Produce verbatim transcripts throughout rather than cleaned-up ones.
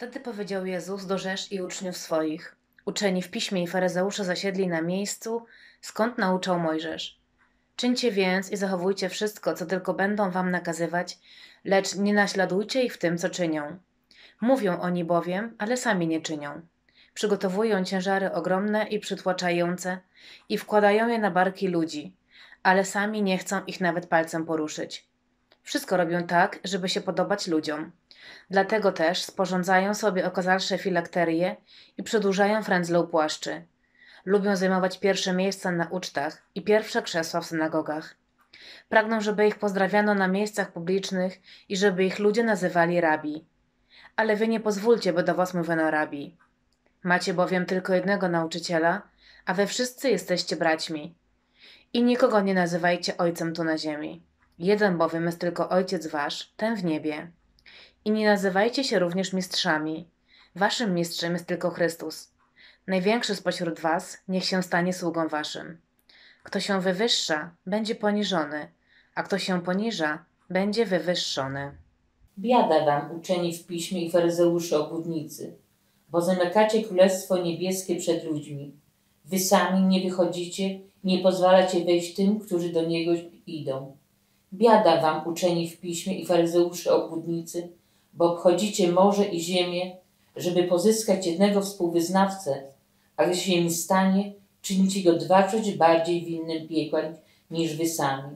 Wtedy powiedział Jezus do Rzesz i uczniów swoich: Uczeni w piśmie i faryzeusze zasiedli na miejscu, skąd nauczał Mojżesz. Czyńcie więc i zachowujcie wszystko, co tylko będą wam nakazywać, lecz nie naśladujcie ich w tym, co czynią. Mówią oni bowiem, ale sami nie czynią. Przygotowują ciężary ogromne i przytłaczające i wkładają je na barki ludzi, ale sami nie chcą ich nawet palcem poruszyć. Wszystko robią tak, żeby się podobać ludziom. Dlatego też sporządzają sobie okazalsze filakterie i przedłużają frędzle u płaszczy. Lubią zajmować pierwsze miejsca na ucztach i pierwsze krzesła w synagogach. Pragną, żeby ich pozdrawiano na miejscach publicznych i żeby ich ludzie nazywali rabi. Ale wy nie pozwólcie, by do was mówiono rabi. Macie bowiem tylko jednego nauczyciela, a wy wszyscy jesteście braćmi. I nikogo nie nazywajcie ojcem tu na ziemi. Jeden bowiem jest tylko ojciec wasz, ten w niebie. I nie nazywajcie się również mistrzami. Waszym mistrzem jest tylko Chrystus. Największy spośród was niech się stanie sługą waszym. Kto się wywyższa, będzie poniżony, a kto się poniża, będzie wywyższony. Biada wam, uczeni w piśmie i faryzeusze obłudnicy, bo zamykacie królestwo niebieskie przed ludźmi. Wy sami nie wychodzicie i nie pozwalacie wejść tym, którzy do niego idą. Biada wam, uczeni w piśmie i faryzeusze obłudnicy, bo obchodzicie morze i ziemię, żeby pozyskać jednego współwyznawcę, a gdy się im stanie, czynicie go dwakroć bardziej winnym piekła niż wy sami.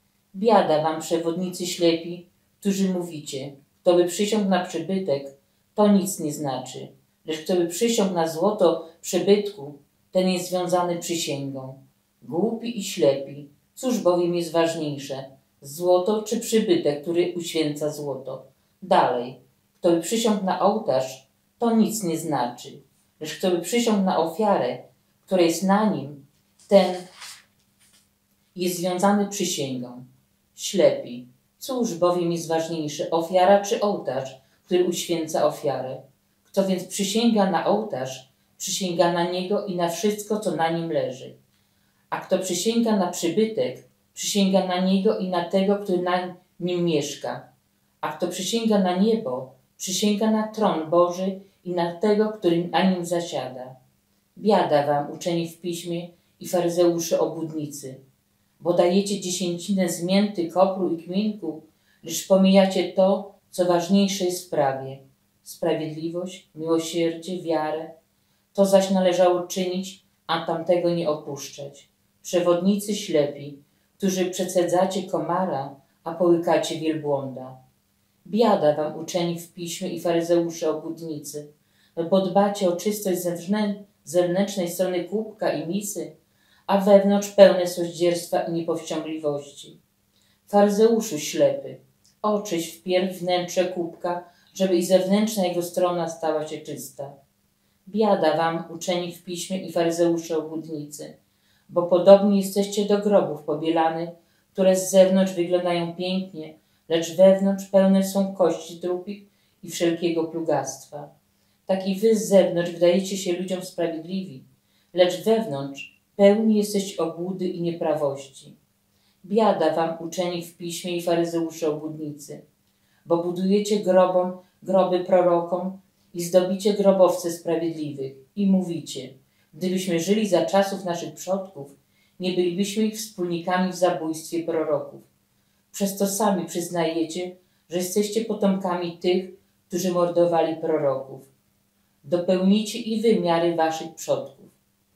Biada wam, przewodnicy ślepi, którzy mówicie, kto by przysiągł na przybytek, to nic nie znaczy, lecz kto by przysiągł na złoto przybytku, ten jest związany przysięgą. Głupi i ślepi, cóż bowiem jest ważniejsze, złoto czy przybytek, który uświęca złoto? Dalej, kto by przysiągł na ołtarz, to nic nie znaczy, lecz kto by przysiągł na ofiarę, która jest na nim, ten jest związany przysięgą. Ślepi, cóż bowiem jest ważniejsze, ofiara czy ołtarz, który uświęca ofiarę? Kto więc przysięga na ołtarz, przysięga na niego i na wszystko, co na nim leży. A kto przysięga na przybytek, przysięga na niego i na tego, który na nim mieszka. A kto przysięga na niebo, przysięga na tron Boży i na tego, który na nim zasiada. Biada wam, uczeni w piśmie i faryzeusze obłudnicy, bo dajecie dziesięcinę z mięty, kopru i kminku, lecz pomijacie to, co ważniejsze jest w prawie. Sprawiedliwość, miłosierdzie, wiarę. To zaś należało czynić, a tamtego nie opuszczać. Przewodnicy ślepi, którzy przecedzacie komara, a połykacie wielbłąda. Biada wam, uczeni w piśmie i faryzeusze obłudnicy, bo dbacie o czystość zewnętrznej strony kubka i misy, a wewnątrz pełne soździerstwa i niepowściągliwości. Faryzeuszu ślepy, oczyść wpierw wnętrze kubka, żeby i zewnętrzna jego strona stała się czysta. Biada wam, uczeni w piśmie i faryzeusze obłudnicy, bo podobni jesteście do grobów pobielanych, które z zewnątrz wyglądają pięknie, lecz wewnątrz pełne są kości trupich i wszelkiego plugastwa. Tak i wy z zewnątrz wydajecie się ludziom sprawiedliwi, lecz wewnątrz pełni jesteście obłudy i nieprawości. Biada wam, uczeni w piśmie i faryzeusze obłudnicy, bo budujecie grobom, groby prorokom i zdobicie grobowce sprawiedliwych i mówicie, gdybyśmy żyli za czasów naszych przodków, nie bylibyśmy ich wspólnikami w zabójstwie proroków. Przez to sami przyznajecie, że jesteście potomkami tych, którzy mordowali proroków. Dopełnijcie i wy miary waszych przodków.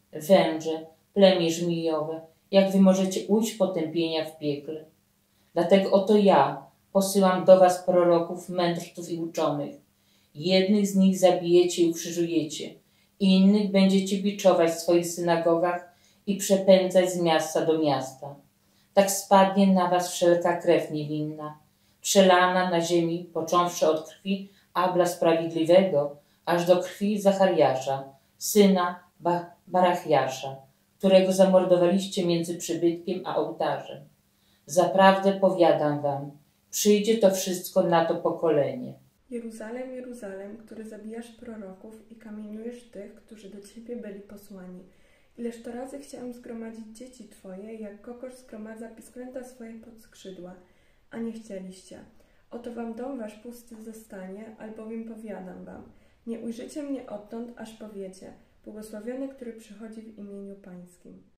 Węże, plemię żmijowe, jak wy możecie ujść potępienia w piekle. Dlatego oto ja posyłam do was proroków, mędrców i uczonych. Jednych z nich zabijecie i ukrzyżujecie, innych będziecie biczować w swoich synagogach i przepędzać z miasta do miasta. Tak spadnie na was wszelka krew niewinna, przelana na ziemi, począwszy od krwi Abla Sprawiedliwego, aż do krwi Zachariasza, syna ba Barachiasza, którego zamordowaliście między przybytkiem a ołtarzem. Zaprawdę powiadam wam, przyjdzie to wszystko na to pokolenie. Jeruzalem, Jeruzalem, który zabijasz proroków i kamienujesz tych, którzy do ciebie byli posłani. Ileż to razy chciałem zgromadzić dzieci twoje, jak kokosz zgromadza pisklęta swoje pod skrzydła, a nie chcieliście. Oto wam dom wasz pusty zostanie, albowiem powiadam wam, Nie ujrzycie mnie odtąd, aż powiecie: błogosławiony, który przychodzi w imieniu Pańskim.